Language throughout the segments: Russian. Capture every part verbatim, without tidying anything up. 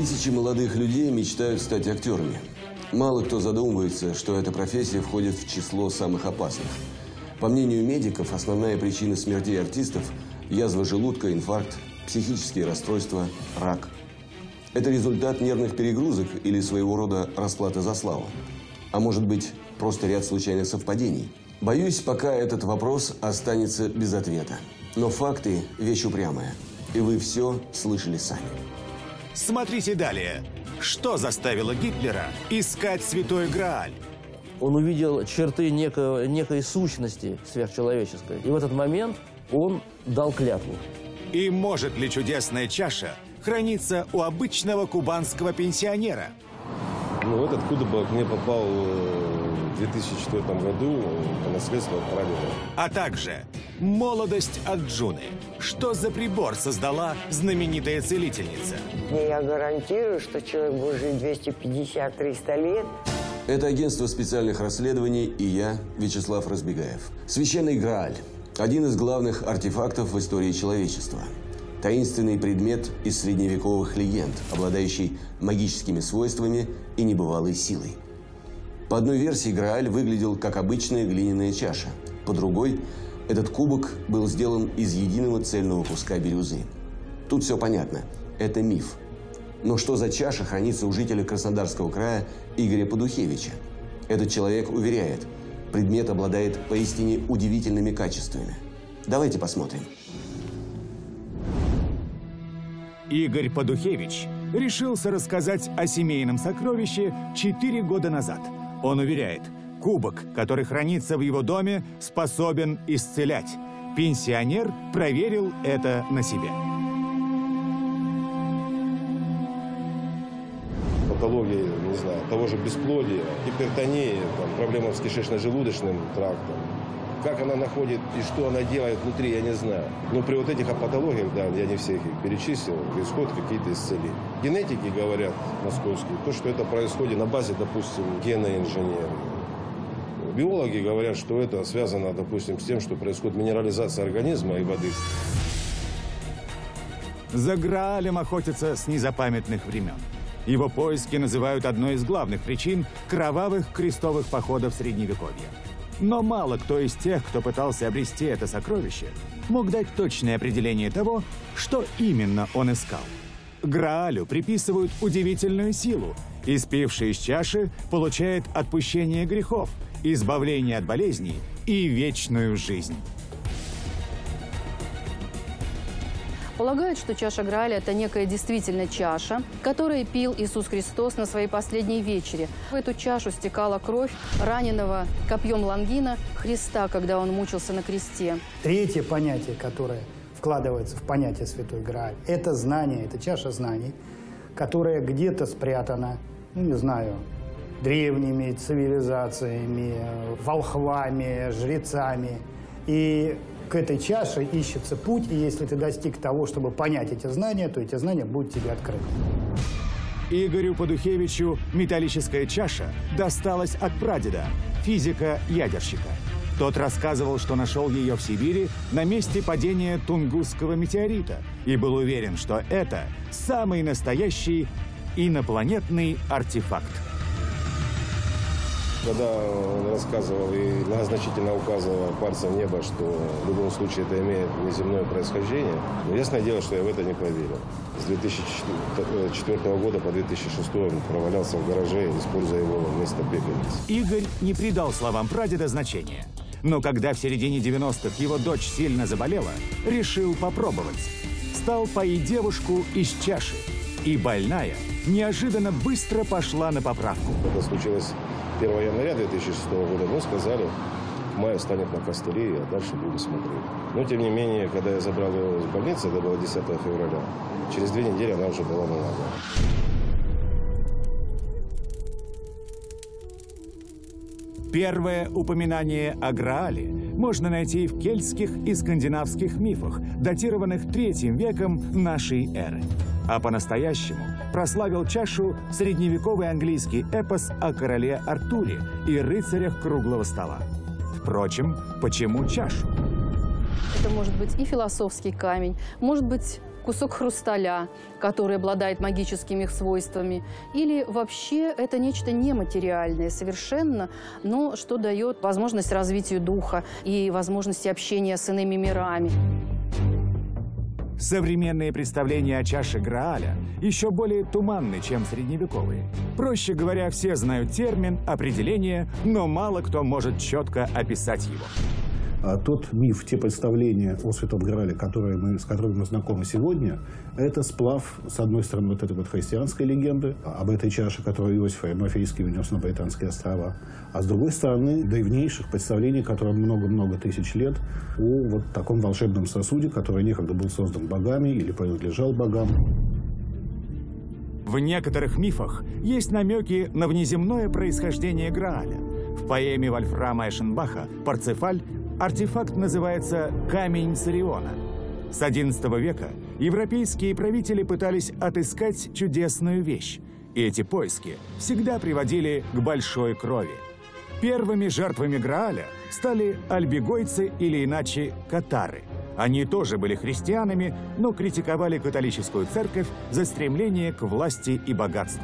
Тысячи молодых людей мечтают стать актерами. Мало кто задумывается, что эта профессия входит в число самых опасных. По мнению медиков, основная причина смертей артистов – язва желудка, инфаркт, психические расстройства, рак. Это результат нервных перегрузок или своего рода расплата за славу. А может быть, просто ряд случайных совпадений? Боюсь, пока этот вопрос останется без ответа. Но факты – вещь упрямая. И вы все слышали сами. Смотрите далее. Что заставило Гитлера искать Святой Грааль? Он увидел черты некой, некой сущности сверхчеловеческой. И в этот момент он дал клятву. И может ли чудесная чаша храниться у обычного кубанского пенсионера? Ну, этот кубок мне попал в две тысячи четвёртом году по наследству от прадеда. А также молодость от Джуны. Что за прибор создала знаменитая целительница? Я гарантирую, что человек будет жить двести пятьдесят — триста лет. Это агентство специальных расследований и я, Вячеслав Разбегаев. Священный Грааль – один из главных артефактов в истории человечества. Таинственный предмет из средневековых легенд, обладающий магическими свойствами и небывалой силой. По одной версии, Грааль выглядел как обычная глиняная чаша. По другой, этот кубок был сделан из единого цельного куска бирюзы. Тут все понятно. Это миф. Но что за чаша хранится у жителя Краснодарского края Игоря Подухевича? Этот человек уверяет, предмет обладает поистине удивительными качествами. Давайте посмотрим. Игорь Подухевич решился рассказать о семейном сокровище четыре года назад. Он уверяет, кубок, который хранится в его доме, способен исцелять. Пенсионер проверил это на себе. Патологии, не знаю, того же бесплодия, гипертонии, там, проблемы с кишечно-желудочным трактом. Как она находит и что она делает внутри, я не знаю. Но при вот этих патологиях, да, я не всех их перечислил, происходят какие-то исцеления. Генетики говорят московские, то, что это происходит на базе, допустим, генной инженерии. Биологи говорят, что это связано, допустим, с тем, что происходит минерализация организма и воды. За Граалем охотятся с незапамятных времен. Его поиски называют одной из главных причин кровавых крестовых походов Средневековья. Но мало кто из тех, кто пытался обрести это сокровище, мог дать точное определение того, что именно он искал. Граалю приписывают удивительную силу. Испивший из чаши получает отпущение грехов, избавление от болезней и вечную жизнь. Полагают, что чаша Грааля – это некая действительно чаша, которую пил Иисус Христос на своей последней вечере. В эту чашу стекала кровь раненого копьем Лонгина Христа, когда он мучился на кресте. Третье понятие, которое вкладывается в понятие Святой Грааль, это знание, это чаша знаний, которая где-то спрятана, ну, не знаю, древними цивилизациями, волхвами, жрецами. И к этой чаше ищется путь, и если ты достиг того, чтобы понять эти знания, то эти знания будут тебе открыты. Игорю Подухевичу металлическая чаша досталась от прадеда, физика-ядерщика. Тот рассказывал, что нашел ее в Сибири на месте падения Тунгусского метеорита и был уверен, что это самый настоящий инопланетный артефакт. Когда он рассказывал и многозначительно указывал пальцем в небо, что в любом случае это имеет неземное происхождение, но ясное дело, что я в это не поверил. С две тысячи четвёртого года по две тысячи шестой он провалялся в гараже, используя его вместо пепельницы. Игорь не придал словам прадеда значения. Но когда в середине девяностых его дочь сильно заболела, решил попробовать. Стал поить девушку из чаши. И больная неожиданно быстро пошла на поправку. Это случилось первого января две тысячи шестого года. Мы сказали, в мае встанет на костыли, а дальше будем смотреть. Но, тем не менее, когда я забрал ее из больницы, это было десятого февраля, через две недели она уже была на ногах. Первое упоминание о Граале можно найти в кельтских и скандинавских мифах, датированных третьим веком нашей эры. А по-настоящему прославил чашу средневековый английский эпос о короле Артуре и рыцарях круглого стола. Впрочем, почему чашу? Это может быть и философский камень, может быть кусок хрусталя, который обладает магическими свойствами, или вообще это нечто нематериальное совершенно, но что дает возможность развитию духа и возможности общения с иными мирами. Современные представления о чаше Грааля еще более туманны, чем средневековые. Проще говоря, все знают термин, определение, но мало кто может четко описать его. А тот миф, те представления о Святом Граале, которые мы, с которыми мы знакомы сегодня, это сплав, с одной стороны, вот этой вот христианской легенды об этой чаше, которую Иосиф Мафейский внес на Британские острова, а с другой стороны, древнейших представлений, которые много-много тысяч лет, о вот таком волшебном сосуде, который некогда был создан богами или принадлежал богам. В некоторых мифах есть намеки на внеземное происхождение Грааля. В поэме Вольфрама Эшенбаха «Парцефаль» артефакт называется «Камень Цариона». С одиннадцатого века европейские правители пытались отыскать чудесную вещь, и эти поиски всегда приводили к большой крови. Первыми жертвами Грааля стали альбигойцы или иначе катары. Они тоже были христианами, но критиковали католическую церковь за стремление к власти и богатству.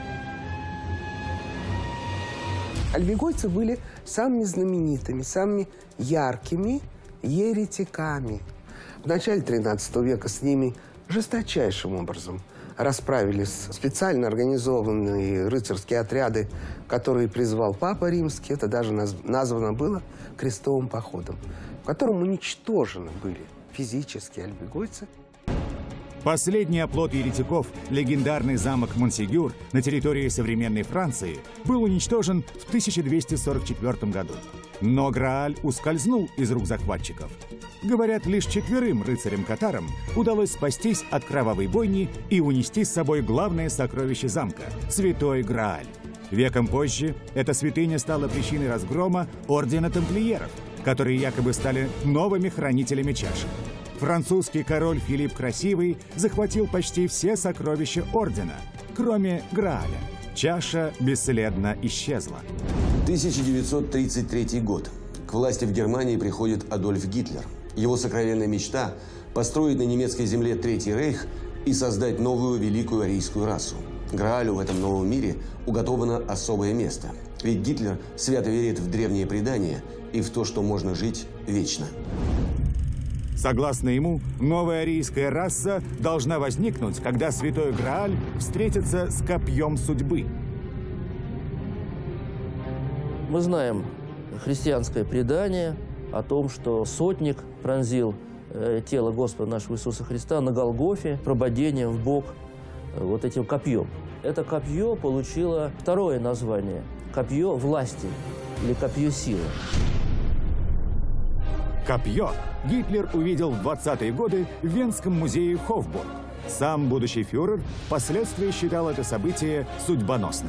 Альбигойцы были самыми знаменитыми, самыми яркими еретиками. В начале тринадцатого века с ними жесточайшим образом расправились специально организованные рыцарские отряды, которые призвал Папа Римский. Это даже названо было крестовым походом, в котором уничтожены были физически альбигойцы. Последний оплот еретиков, легендарный замок Монсегюр на территории современной Франции, был уничтожен в тысяча двести сорок четвёртом году. Но Грааль ускользнул из рук захватчиков. Говорят, лишь четверым рыцарям-катарам удалось спастись от кровавой бойни и унести с собой главное сокровище замка – Святой Грааль. Веком позже эта святыня стала причиной разгрома ордена тамплиеров, которые якобы стали новыми хранителями чаши. Французский король Филипп Красивый захватил почти все сокровища ордена, кроме Грааля. Чаша бесследно исчезла. тысяча девятьсот тридцать третий год. К власти в Германии приходит Адольф Гитлер. Его сокровенная мечта – построить на немецкой земле Третий рейх и создать новую великую арийскую расу. Граалю в этом новом мире уготовано особое место. Ведь Гитлер свято верит в древние предания и в то, что можно жить вечно. Согласно ему, новая арийская раса должна возникнуть, когда Святой Грааль встретится с копьем судьбы. Мы знаем христианское предание о том, что сотник пронзил э, тело Господа нашего Иисуса Христа на Голгофе прободением в бок э, вот этим копьем. Это копье получило второе название – копье власти или копье силы. Копье Гитлер увидел в двадцатые годы в Венском музее Хофбург. Сам будущий фюрер впоследствии считал это событие судьбоносным.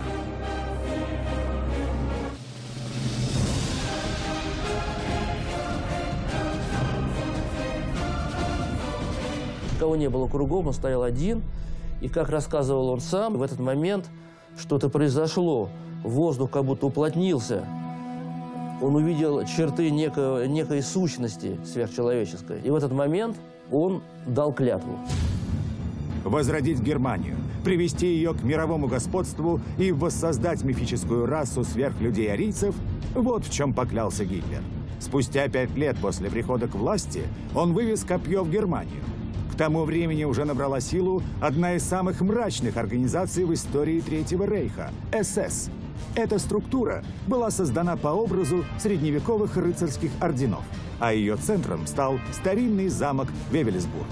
Кого не было кругом, он стоял один. И, как рассказывал он сам, в этот момент что-то произошло. Воздух как будто уплотнился. Он увидел черты некой, некой сущности сверхчеловеческой. И в этот момент он дал клятву. Возродить Германию, привести ее к мировому господству и воссоздать мифическую расу сверхлюдей-арийцев – вот в чем поклялся Гитлер. Спустя пять лет после прихода к власти он вывез копье в Германию. К тому времени уже набрала силу одна из самых мрачных организаций в истории Третьего рейха – эс эс. Эта структура была создана по образу средневековых рыцарских орденов, а ее центром стал старинный замок Вевельсбург.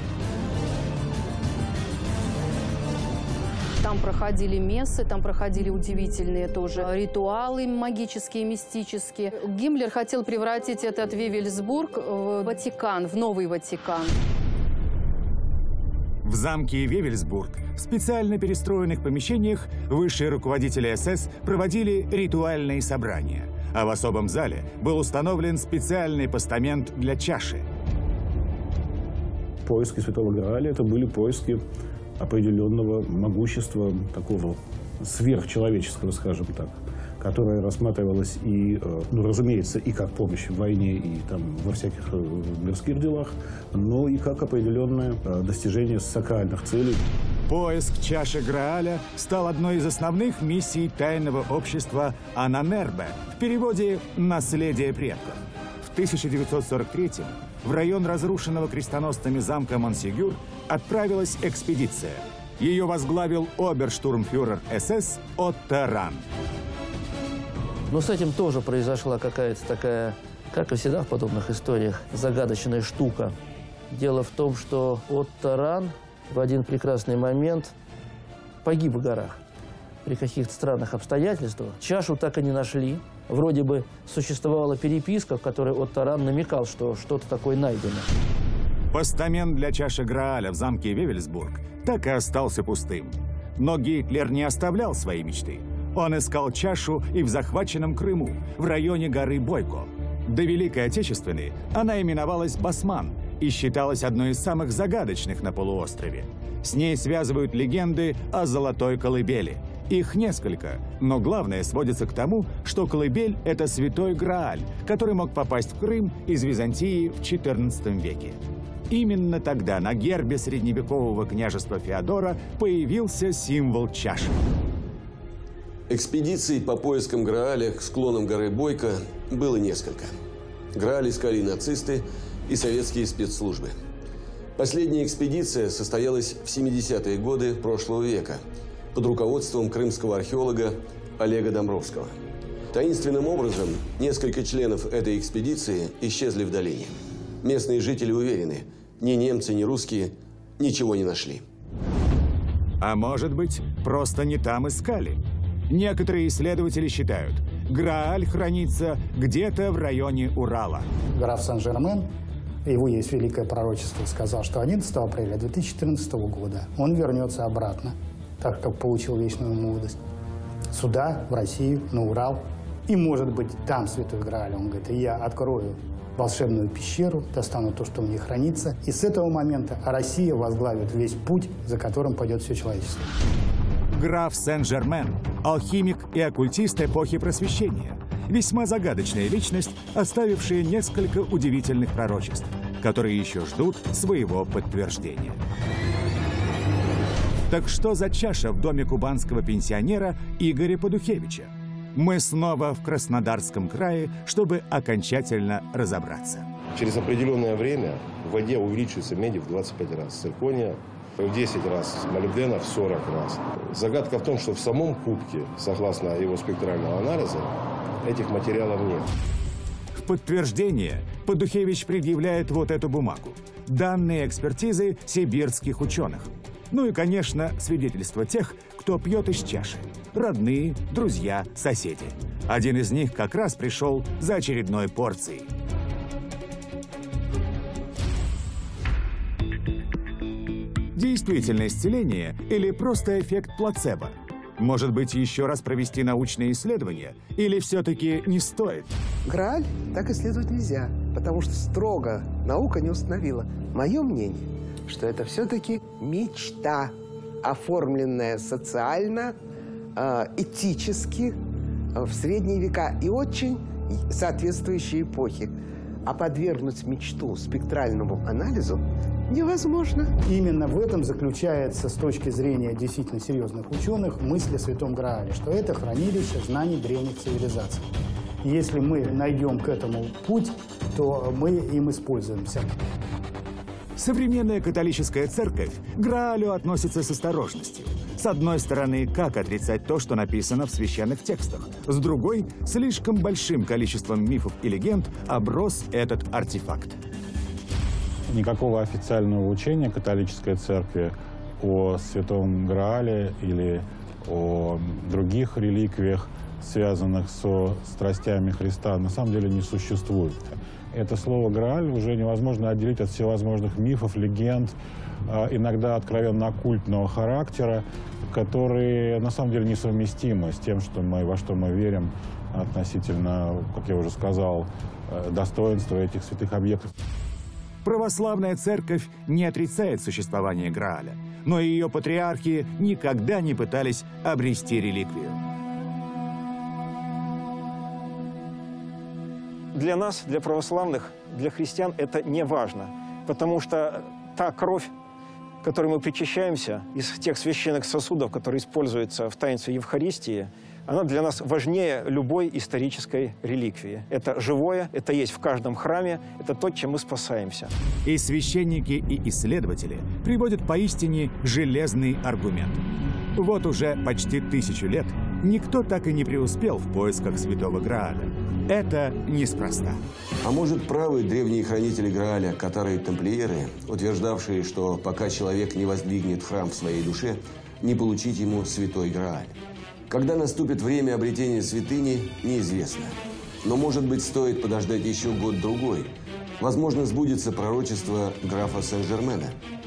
Там проходили мессы, там проходили удивительные тоже ритуалы магические, мистические. Гиммлер хотел превратить этот Вевельсбург в Ватикан, в новый Ватикан. В замке Вевельсбург в специально перестроенных помещениях высшие руководители эс эс проводили ритуальные собрания, а в особом зале был установлен специальный постамент для чаши. Поиски Святого Грааля – это были поиски определенного могущества, такого сверхчеловеческого, скажем так, которая рассматривалась и, ну, разумеется, и как помощь в войне, и там во всяких мирских делах, но и как определенное достижение сакральных целей. Поиск чаши Грааля стал одной из основных миссий тайного общества Ананербе, в переводе «наследие предков». В тысяча девятьсот сорок третьем в район разрушенного крестоносцами замка Монсегюр отправилась экспедиция. Ее возглавил оберштурмфюрер СС Отто Ран. Но с этим тоже произошла какая-то такая, как и всегда в подобных историях, загадочная штука. Дело в том, что Отто Ран в один прекрасный момент погиб в горах при каких-то странных обстоятельствах. Чашу так и не нашли. Вроде бы существовала переписка, в которой Отто Ран намекал, что что-то такое найдено. Постамент для чаши Грааля в замке Вевельсбург так и остался пустым. Но Гитлер не оставлял свои мечты. Он искал чашу и в захваченном Крыму, в районе горы Бойко. До Великой Отечественной она именовалась Басман и считалась одной из самых загадочных на полуострове. С ней связывают легенды о золотой колыбели. Их несколько, но главное сводится к тому, что колыбель – это святой Грааль, который мог попасть в Крым из Византии в четырнадцатом веке. Именно тогда на гербе средневекового княжества Феодора появился символ чаши. Экспедиций по поискам Грааля к склонам горы Бойко было несколько. Грааль искали нацисты и советские спецслужбы. Последняя экспедиция состоялась в семидесятые годы прошлого века под руководством крымского археолога Олега Домбровского. Таинственным образом несколько членов этой экспедиции исчезли в долине. Местные жители уверены, ни немцы, ни русские ничего не нашли. А может быть, просто не там искали? Некоторые исследователи считают, Грааль хранится где-то в районе Урала. Граф Сен-Жермен, его есть великое пророчество, сказал, что одиннадцатого апреля две тысячи четырнадцатого года он вернется обратно, так как получил вечную молодость, сюда, в Россию, на Урал. И, может быть, там святой Грааль. Он говорит, и я открою волшебную пещеру, достану то, что в ней хранится. И с этого момента Россия возглавит весь путь, за которым пойдет все человечество. Граф Сен-Жермен – алхимик и оккультист эпохи Просвещения. Весьма загадочная личность, оставившая несколько удивительных пророчеств, которые еще ждут своего подтверждения. Так что за чаша в доме кубанского пенсионера Игоря Подухевича? Мы снова в Краснодарском крае, чтобы окончательно разобраться. Через определенное время в воде увеличивается меди в двадцать пять раз, циркония в десять раз, молибдена в сорок раз. Загадка в том, что в самом кубке, согласно его спектрального анализа, этих материалов нет. В подтверждение Подухевич предъявляет вот эту бумагу. Данные экспертизы сибирских ученых. Ну и, конечно, свидетельства тех, кто пьет из чаши. Родные, друзья, соседи. Один из них как раз пришел за очередной порцией. Действительно исцеление или просто эффект плацебо? Может быть, еще раз провести научные исследования? Или все-таки не стоит? Грааль так исследовать нельзя, потому что строго наука не установила. Мое мнение, что это все-таки мечта, оформленная социально, э, этически э, в средние века и очень соответствующей эпохе. А подвергнуть мечту спектральному анализу невозможно. Именно в этом заключается, с точки зрения действительно серьезных ученых, мысль о Святом Граале, что это хранилище знаний древних цивилизаций. Если мы найдем к этому путь, то мы им используемся. Современная католическая церковь к Граалю относится с осторожностью. С одной стороны, как отрицать то, что написано в священных текстах? С другой, слишком большим количеством мифов и легенд оброс этот артефакт. Никакого официального учения католической церкви о Святом Граале или о других реликвиях, связанных со страстями Христа, на самом деле не существует. Это слово «Грааль» уже невозможно отделить от всевозможных мифов, легенд, иногда откровенно оккультного характера, которые на самом деле несовместимы с тем, что мы, во что мы верим относительно, как я уже сказал, достоинства этих святых объектов. Православная церковь не отрицает существование Грааля. но ее патриархи никогда не пытались обрести реликвию. Для нас, для православных, для христиан это не важно, потому что та кровь, которой мы причащаемся из тех священных сосудов, которые используются в таинстве Евхаристии, она для нас важнее любой исторической реликвии. Это живое, это есть в каждом храме, это то, чем мы спасаемся. И священники, и исследователи приводят поистине железный аргумент. Вот уже почти тысячу лет никто так и не преуспел в поисках Святого Грааля. Это неспроста. А может, правы древние хранители Грааля, катары и тамплиеры, утверждавшие, что пока человек не воздвигнет храм в своей душе, не получить ему Святой Грааль? Когда наступит время обретения святыни, неизвестно. Но, может быть, стоит подождать еще год-другой. Возможно, сбудется пророчество графа Сен-Жермена.